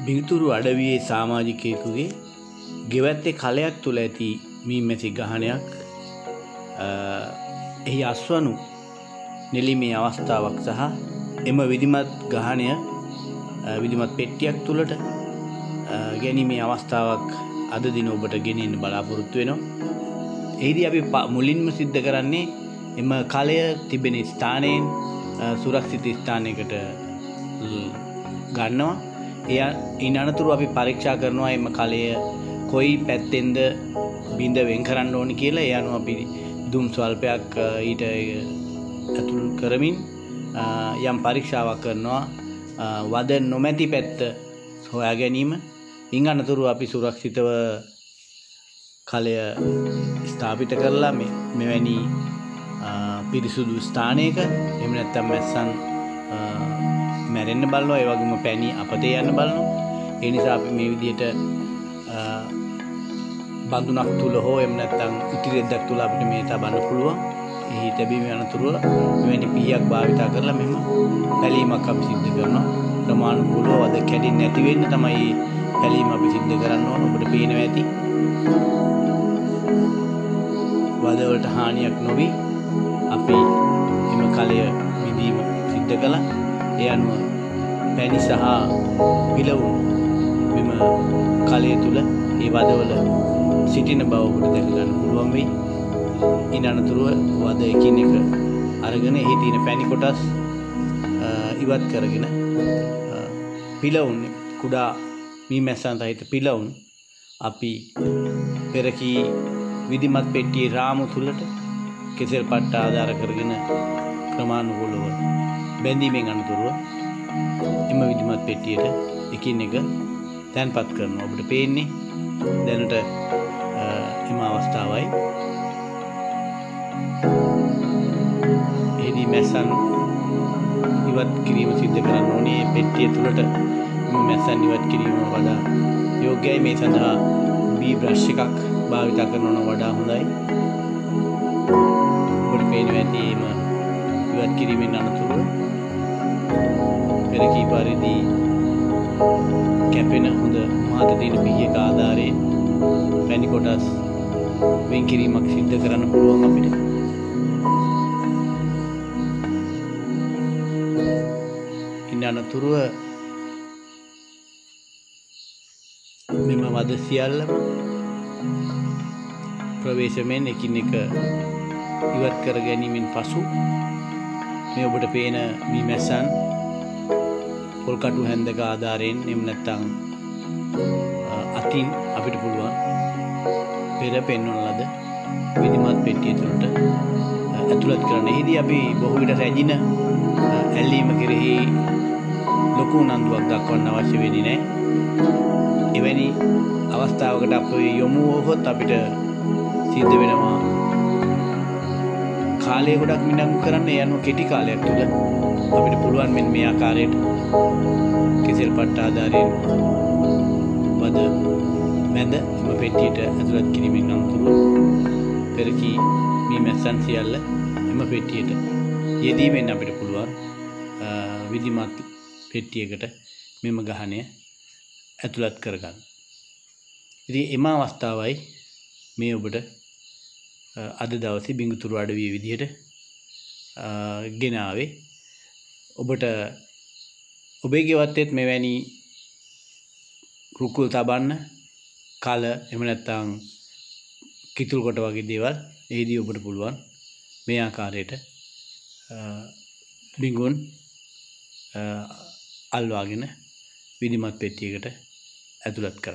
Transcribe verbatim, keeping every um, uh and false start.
බිහිතුරු අඩවියේ සමාජිකයෙකුගේ ගෙවැත්තේ කලයක් තුල ඇති මීමැසි ගහනයක් එහි අස්වනු නෙලිමේ අවස්ථාවක් සහ එම විධිමත් ගහනය විධිමත් පෙට්ටියක් තුලට ගැනීමේ අවස්ථාවක් අද දින ඔබට ගෙනෙන්න බලාපොරොත්තු වෙනවා. එහිදී අපි මුලින්ම සිද්ධ කරන්නේ එම කලය තිබෙන ස්ථානයෙන් සුරක්ෂිත ස්ථානයකට ගන්නවා. එය ඊන අනතුරු අපි පරීක්ෂා කරනවා එම කලය කොයි පැත්තෙන්ද බිඳ වෙන් කරන්න ඕනි කියලා. ඒ අනුව අපි දුම් ස්වල්පයක් ඊට ඇතුල් කරමින් යම් පරීක්ෂාවක් කරනවා වද නොමැති පැත්ත හොයා ගැනීම. ඊන් අනතුරු අපි සුරක්ෂිතව කලය ස්ථාපිත කරලා මේ මෙවැනි පිරිසුදු ස්ථානයක එහෙම නැත්නම් මැස්සන් මැරෙන්න බලනවා, ඒ වගේම පැණි අපතේ යන්න බලනවා. ඒ නිසා අපි මේ විදිහට බඳුනක් තුල හෝ එහෙම නැත්නම් ඉතිරියක් තුල අපිට මේ තබන්න පුළුවන්. එහි තැබීමේ අනතුරුව මෙවැනි පීයක් භාවිතා කරලා මෙහෙම පැලීමක් අපි සිද්ධ කරනවා. ප්‍රමාණිකව වද කැඩෙන්නේ නැති වෙන්න තමයි පැලීම අපි සිද්ධ කරන්න ඕන. ඔබට පේනවා ඇති වද වලට හානියක් නොවි අපි එම කලය විදීම සිද්ධ කළා. ඒ අනුව පැණි සහ පිලවුන් මෙම කලය තුල ඒ වදවල සිටින බව ඔබට දැක ගන්න පුළුවන් වෙයි. ඊන අනතුරුව වද එකින් එක අරගෙන එහි තියෙන පැණි කොටස් ඉවත් කරගෙන පිලවුන් කුඩා මීමැස්සන් සහිත පිලවුන් අපි පෙරකී විධිමත් පෙට්ටියේ රාමු තුලට කෙසෙල් පට්ට ආධාර කරගෙන ක්‍රමානුකූලව බැඳීමෙන් අනතුරුව එම විධිමත් පෙට්ටියට එකින් එක තැන්පත් කරනවා. ඔබට පේන්නේ දැනට එම අවස්ථාවයි. එහිදී මැස්සන් ඉවත් කිරීම සිද්ධ කරන්න ඕනේ. පෙට්ටිය තුලට මේ මැස්සන් ඉවත් කිරීම වඩා යෝග්‍යයි. මේ සඳහා බී බ්‍රෂ් එකක් භාවිත කරනවා නම් වඩා හොඳයි. ඔබට පේනවා ඇති එම ඉවත් කිරීමෙන් අනතුරුව පෙරකී පරිදි කැපෙන හොඳ මහත දින පිහියක ආධාරයෙන් පැණි කොටස් වෙන් කිරීමක් සිද්ධ කරන්න පුළුවන් අපිට. ඉන් අනතුරුව මෙම වද සියල්ලම ප්‍රවේශමෙන් එකින් එක ඉවත් කර ගැනීමෙන් පසු මේ ඔබට පේන මීමැස්සන් පොල්කටු හැන්දක ආධාරයෙන් එහෙම නැත්නම් අතින් අපිට පුළුවන් පෙර පෙන්වන ලද විධිමත් පෙට්ටිය තුළට ඇතුළත් කරන්න. එහිදී අපි බොහෝ විට රැජින ඇල්ලීම කෙරෙහි ලොකු උනන්දුවක් දක්වන්න අවශ්‍ය වෙන්නේ නැහැ. එවැනි අවස්ථාවකට අපි යොමු වුවහොත් අපිට සිද්ධ වෙනවා කාලය ගොඩක් මිණංගු කරන්න. ඒ අනුව කෙටි කාලයක් තුළ අපිට පුළුවන් මෙන්න මේ ආකාරයට කෙසෙල් පට්ට ආධාරයෙන් වද මැද එම පෙට්ටියට ඇතුළත් කිරීමෙන් අනතුරුව පෙරකී මීමැස්සන් සියල්ල එම පෙට්ටියට යෙදීමෙන් අපිට පුළුවන් විධිමත් පෙට්ටියකට මෙම ගහනය ඇතුළත් කරගන්න. ඉතින් එම අවස්ථාවයි මේ ඔබට අද දවසේ බිංගුතුරු අඩවිය විදිහට ගෙනාවේ. ඔබට ඔබේ ගෙවත්තේත් මෙවැනි රුකුල් තබන්න කල එහෙම නැත්නම් කිතුල් කොට වගේ දේවල් එහිදී ඔබට පුළුවන් මේ ආකාරයට බිංගුන් අල්වාගෙන විධිමත් පෙට්ටියකට ඇතුළත් කරන්න.